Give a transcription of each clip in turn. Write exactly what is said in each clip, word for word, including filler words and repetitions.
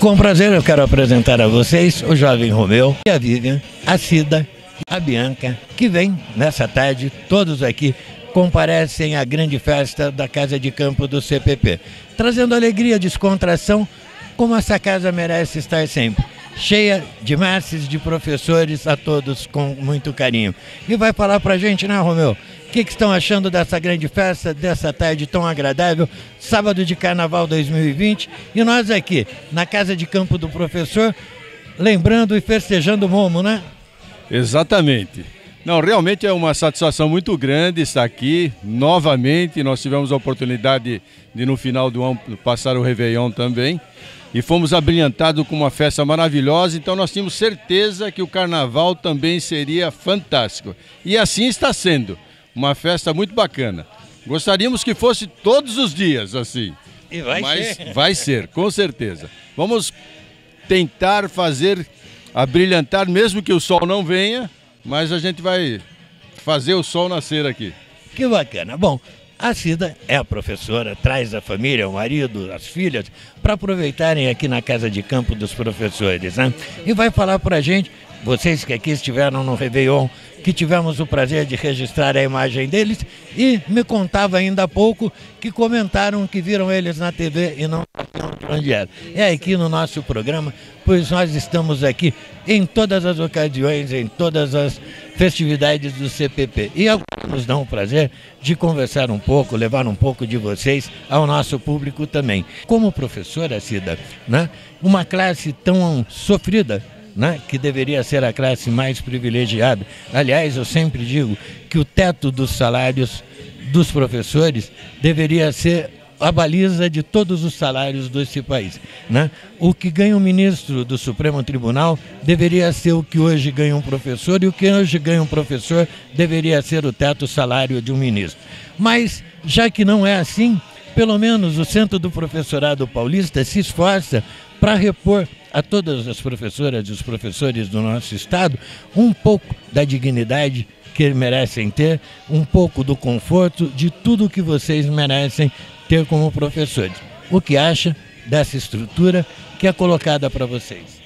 Com prazer eu quero apresentar a vocês o jovem Romeu, a Vivian, a Cida, a Bianca, que vem nessa tarde, todos aqui comparecem à grande festa da Casa de Campo do C P P, trazendo alegria, descontração, como essa casa merece estar sempre, cheia de mestres, de professores, a todos com muito carinho. E vai falar pra gente, né, Romeu? O que, que estão achando dessa grande festa, dessa tarde tão agradável, sábado de Carnaval dois mil e vinte, e nós aqui, na Casa de Campo do Professor, lembrando e festejando o Momo, né? Exatamente. Não, realmente é uma satisfação muito grande estar aqui novamente. Nós tivemos a oportunidade de, no final do ano, passar o Réveillon também. E fomos abrilhantados com uma festa maravilhosa, então nós tínhamos certeza que o Carnaval também seria fantástico. E assim está sendo, uma festa muito bacana. Gostaríamos que fosse todos os dias assim. E vai mas ser. Vai ser, com certeza. Vamos tentar fazer, abrilhantar, mesmo que o sol não venha, mas a gente vai fazer o sol nascer aqui. Que bacana. Bom, a Cida é a professora, traz a família, o marido, as filhas, para aproveitarem aqui na Casa de Campo dos Professores, né? E vai falar para a gente, vocês que aqui estiveram no Réveillon, que tivemos o prazer de registrar a imagem deles, e me contava ainda há pouco que comentaram que viram eles na T V e não sabiam de onde era. É aqui no nosso programa, pois nós estamos aqui em todas as ocasiões, em todas as festividades do C P P. E agora nos dá o prazer de conversar um pouco, levar um pouco de vocês ao nosso público também. Como professora, Cida, né, uma classe tão sofrida, né, que deveria ser a classe mais privilegiada. Aliás, eu sempre digo que o teto dos salários dos professores deveria ser a baliza de todos os salários desse país, né? O que ganha um ministro do Supremo Tribunal deveria ser o que hoje ganha um professor, e o que hoje ganha um professor deveria ser o teto salário de um ministro. Mas, já que não é assim, pelo menos o Centro do Professorado Paulista se esforça para repor a todas as professoras e os professores do nosso estado um pouco da dignidade que merecem ter, um pouco do conforto, de tudo que vocês merecem ter como professores. O que acha dessa estrutura que é colocada para vocês?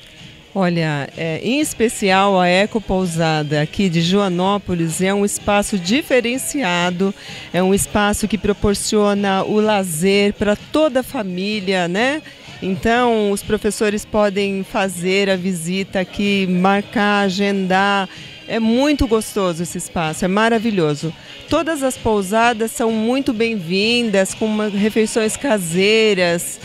Olha, é, em especial a Eco Pousada aqui de Joanópolis é um espaço diferenciado, é um espaço que proporciona o lazer para toda a família, né? Então, os professores podem fazer a visita aqui, marcar, agendar. É muito gostoso esse espaço, é maravilhoso. Todas as pousadas são muito bem-vindas, com uma, refeições caseiras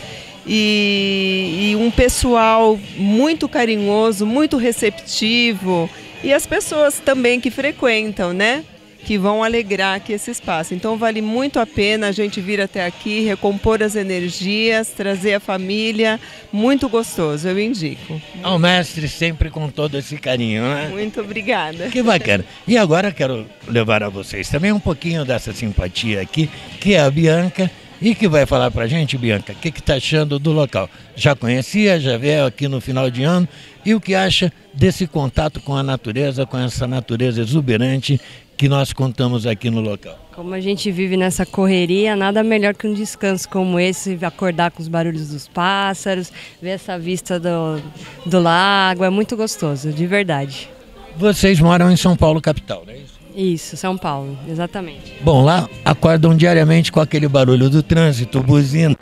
e, e um pessoal muito carinhoso, muito receptivo. E as pessoas também que frequentam, né? Que vão alegrar aqui esse espaço. Então vale muito a pena a gente vir até aqui, recompor as energias, trazer a família, muito gostoso, eu indico. Ao mestre sempre com todo esse carinho, né? Muito obrigada. Que bacana. E agora quero levar a vocês também um pouquinho dessa simpatia aqui, que é a Bianca, e que vai falar pra gente, Bianca, o que que tá achando do local? Já conhecia, já veio aqui no final de ano, e o que acha desse contato com a natureza, com essa natureza exuberante que nós contamos aqui no local? Como a gente vive nessa correria, nada melhor que um descanso como esse, acordar com os barulhos dos pássaros, ver essa vista do, do lago, é muito gostoso, de verdade. Vocês moram em São Paulo, capital, não é isso? Isso, São Paulo, exatamente. Bom, lá acordam diariamente com aquele barulho do trânsito, buzina.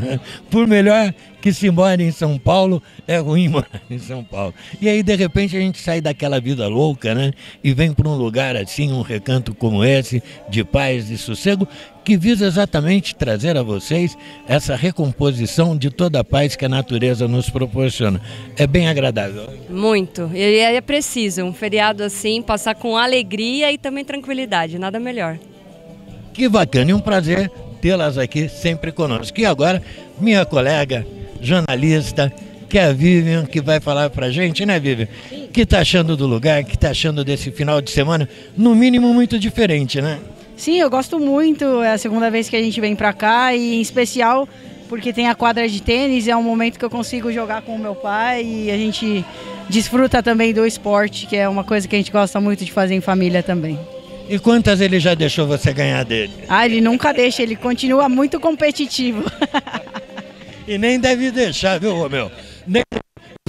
Por melhor que se mora em São Paulo, é ruim morar em São Paulo. E aí, de repente, a gente sai daquela vida louca, né? E vem para um lugar assim, um recanto como esse, de paz e sossego, que visa exatamente trazer a vocês essa recomposição de toda a paz que a natureza nos proporciona. É bem agradável. Muito. E é preciso, um feriado assim, passar com alegria e também tranquilidade, nada melhor. Que bacana, e um prazer tê-las aqui sempre conosco. E agora, minha colega jornalista, que é a Vivian, que vai falar pra gente, né, Vivian? O que tá achando do lugar, o que tá achando desse final de semana, no mínimo muito diferente, né? Sim, eu gosto muito, é a segunda vez que a gente vem pra cá, e em especial porque tem a quadra de tênis, é um momento que eu consigo jogar com o meu pai e a gente desfruta também do esporte, que é uma coisa que a gente gosta muito de fazer em família também. E quantas ele já deixou você ganhar dele? Ah, ele nunca deixa, ele continua muito competitivo. E nem deve deixar, viu, Romeu? Nem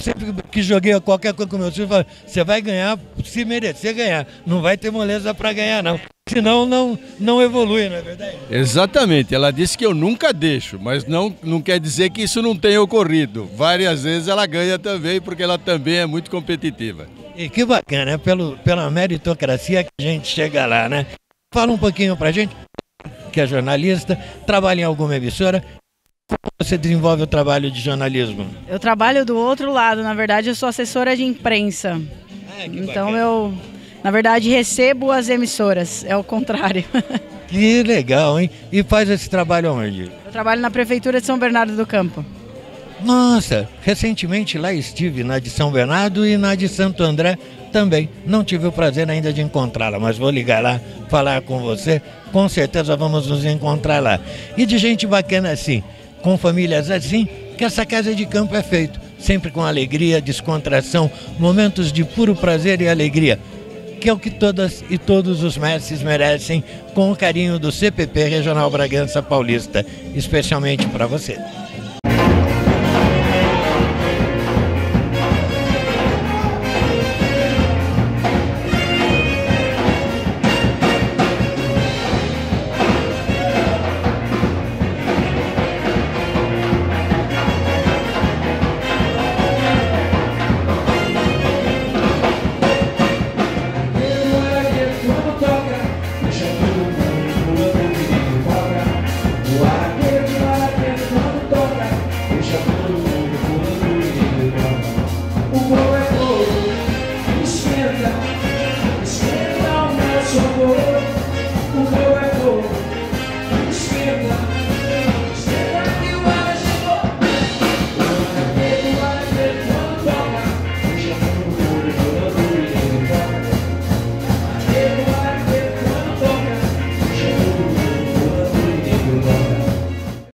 sempre que joguei qualquer coisa com meu filho, eu falo, você vai ganhar se merecer ganhar. Não vai ter moleza para ganhar, não. Senão não, não evolui, não é verdade? Exatamente. Ela disse que eu nunca deixo, mas não, não quer dizer que isso não tenha ocorrido. Várias vezes ela ganha também, porque ela também é muito competitiva. E que bacana, é pelo, pela meritocracia que a gente chega lá, né? Fala um pouquinho pra gente, que é jornalista, trabalha em alguma emissora. Como você desenvolve o trabalho de jornalismo? Eu trabalho do outro lado, na verdade eu sou assessora de imprensa. Ah, que então bacana. eu, na verdade, recebo as emissoras, é o contrário. Que legal, hein? E faz esse trabalho onde? Eu trabalho na Prefeitura de São Bernardo do Campo. Nossa, recentemente lá estive na de São Bernardo e na de Santo André também. Não tive o prazer ainda de encontrá-la, mas vou ligar lá, falar com você. Com certeza vamos nos encontrar lá. E de gente bacana assim, com famílias assim, que essa casa de campo é feito. Sempre com alegria, descontração, momentos de puro prazer e alegria. Que é o que todas e todos os mestres merecem, com o carinho do C P P Regional Bragança Paulista, especialmente para você.